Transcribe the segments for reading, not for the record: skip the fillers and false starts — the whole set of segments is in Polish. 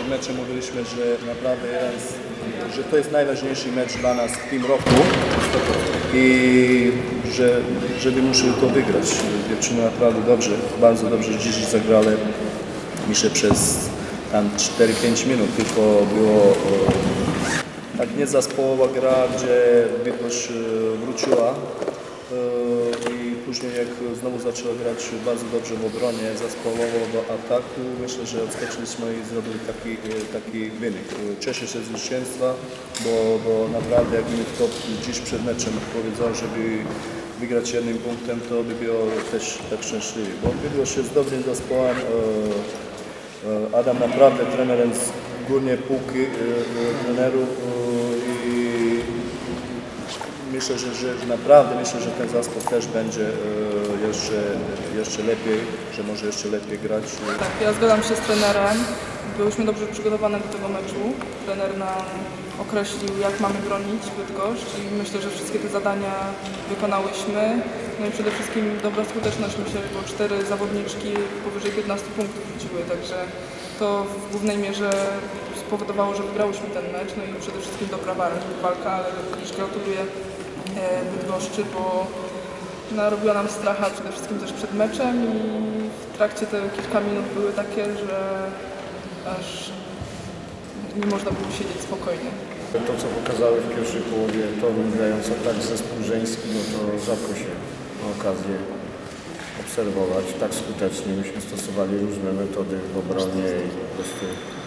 przed meczem mówiliśmy, że naprawdę że to jest najważniejszy mecz dla nas w tym roku i żeby musimy to wygrać. Dziewczyny naprawdę dobrze, bardzo dobrze dziś zagrały. Myślę przez tam 4-5 minut tylko było tak niezespołowa gra, gdzie Bydgoszcz wróciła i później jak znowu zaczęła grać bardzo dobrze w obronie, zespołowo do ataku, myślę, że odskoczyliśmy i zrobili taki wynik. Cieszę się z zwycięstwa, bo naprawdę jak mi to dziś przed meczem powiedział, żeby wygrać jednym punktem, to by było też tak szczęśliwie, bo Bydgoszcz jest dobrym zespołem. Adam naprawdę trenerem z górnej półki trenerów i myślę, że ten zespół też będzie jeszcze lepiej, że może jeszcze lepiej grać. Tak, ja zgadzam się z trenerem. Byłyśmy dobrze przygotowane do tego meczu. Trener nam określił, jak mamy bronić Bydgoszcz i myślę, że wszystkie te zadania wykonałyśmy. No i przede wszystkim dobra skuteczność, myślę, bo 4 zawodniczki powyżej 15 punktów rzuciły, także to w głównej mierze spowodowało, że wygrałyśmy ten mecz. No i przede wszystkim dobra walka, ale też gratuluję Bydgoszczy, bo narobiła nam stracha przede wszystkim też przed meczem i w trakcie te kilka minut były takie, że aż nie można było siedzieć spokojnie. To, co pokazały w pierwszej połowie Toruń, grając tak zespół żeński, no to rzadko się ma okazję obserwować tak skutecznie. Myśmy stosowali różne metody w obronie i po prostu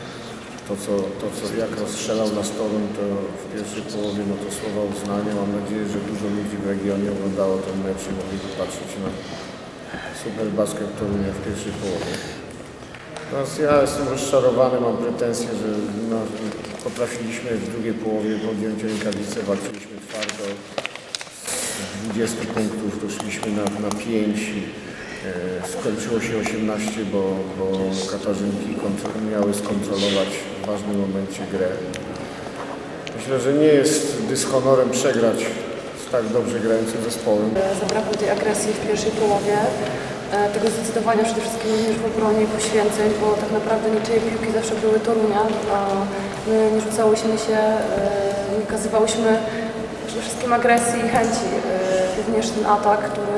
jak rozstrzelał nas Toruń, to w pierwszej połowie, no to słowa uznania. Mam nadzieję, że dużo ludzi w regionie oglądało ten mecz i mogli popatrzeć na super basket Torunia w pierwszej połowie. Teraz ja jestem rozczarowany, mam pretensje, że no, potrafiliśmy w drugiej połowie podjąć rękawice, walczyliśmy twardo. Z 20 punktów doszliśmy na 5 i skończyło się 18, bo Katarzynki miały skontrolować w ważnym momencie grę. Myślę, że nie jest dyshonorem przegrać z tak dobrze grającym zespołem. Zabrakło tej agresji w pierwszej połowie, tego zdecydowania przede wszystkim również w obronie i poświęceń, bo tak naprawdę niczyje piłki zawsze były Torunia, a my nie rzucałyśmy się, nie okazywałyśmy przede wszystkim agresji i chęci. Również ten atak, który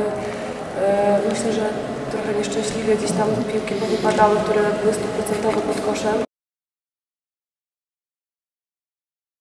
myślę, że trochę nieszczęśliwie gdzieś tam piłki powypadały, które były 100% pod koszem.